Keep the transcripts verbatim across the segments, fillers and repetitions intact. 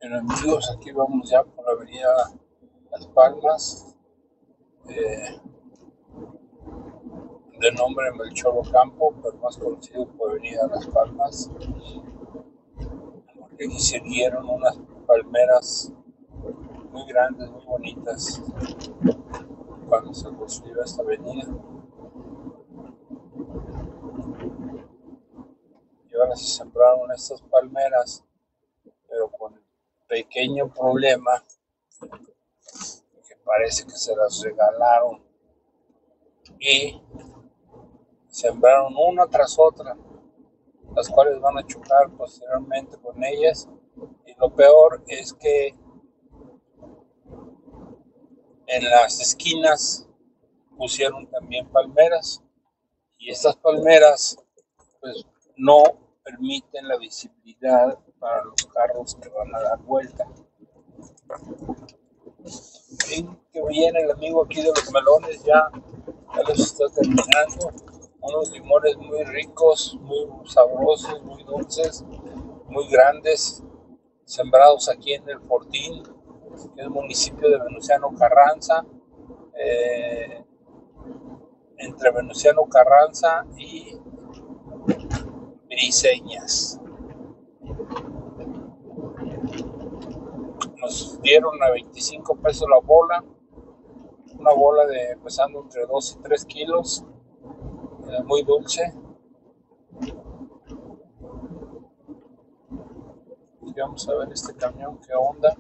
Bien, amigos, aquí vamos ya por la avenida Las Palmas, eh, de nombre Melchor Ocampo, pero más conocido por avenida Las Palmas, porque aquí se vieron unas palmeras muy grandes, muy bonitas, cuando se construyó esta avenida. Y ahora se sembraron estas palmeras, pero con el pequeño problema que parece que se las regalaron y sembraron una tras otra, las cuales van a chocar posteriormente con ellas. Y lo peor es que en las esquinas pusieron también palmeras, y estas palmeras pues no permiten la visibilidad para los carros que van a dar vuelta. Y que viene el amigo aquí de los melones, ya, ya los está terminando. Unos limones muy ricos, muy sabrosos, muy dulces, muy grandes, sembrados aquí en el Fortín, que es el municipio de Venustiano Carranza, eh, entre Venustiano Carranza y Briseñas. Nos dieron a veinticinco pesos la bola, una bola de pesando entre dos y tres kilos, eh, muy dulce. Y vamos a ver este camión, qué onda.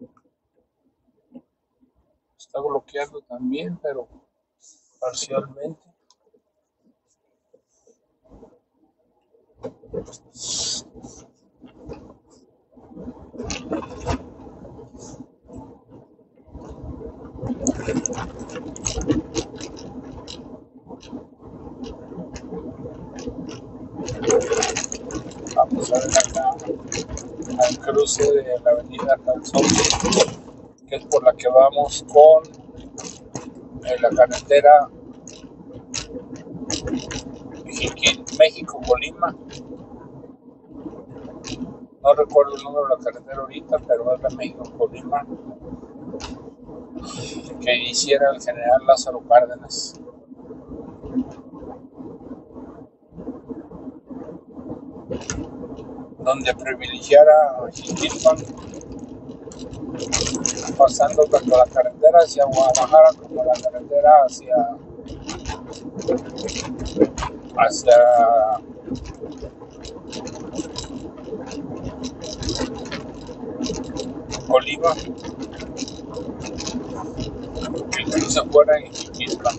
Está bloqueando también, pero parcialmente. Vamos a ver acá al cruce de la avenida Calzón, que es por la que vamos con eh, la carretera México-Colima. No recuerdo el número de la carretera ahorita, pero es la México-Colima, que hiciera el general Lázaro Cárdenas. Donde privilegiara a Jiquilpan, pasando tanto la carretera hacia Guadalajara como la carretera hacia hacia Colima, que el cruce fuera en Jiquilpan.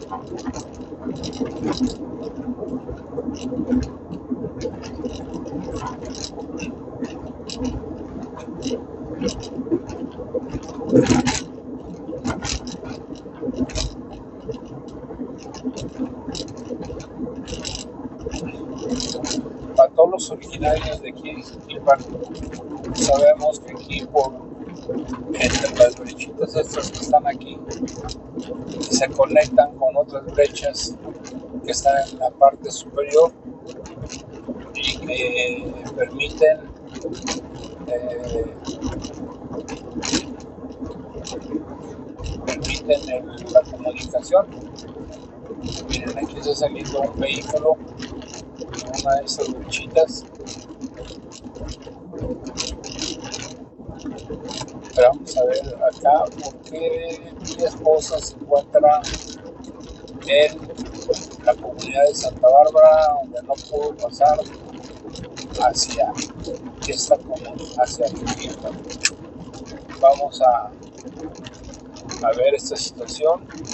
Para todos los originarios de aquí de Jiquilpan, sabemos que aquí por entre las brechitas estas que están aquí se conectan con otras brechas que están en la parte superior y que permiten eh, permiten el, la comunicación. Miren, aquí está saliendo un vehículo de una de esas brechitas. Pero vamos a ver acá por qué mi esposa se encuentra en la comunidad de Santa Bárbara, donde no pudo pasar hacia esta comunidad, hacia Jiquilpan. Vamos a, a ver esta situación.